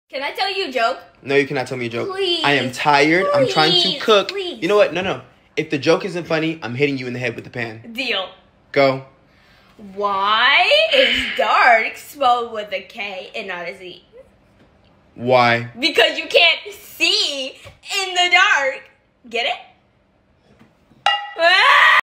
Can I tell you a joke? No, you cannot tell me a joke. Please. I am tired. I'm trying to cook. Please. You know what? No. If the joke isn't funny, I'm hitting you in the head with the pan. Deal. Go. Why is dark spelled with a K and not a Z? Why? Because you can't see in the dark. Get it?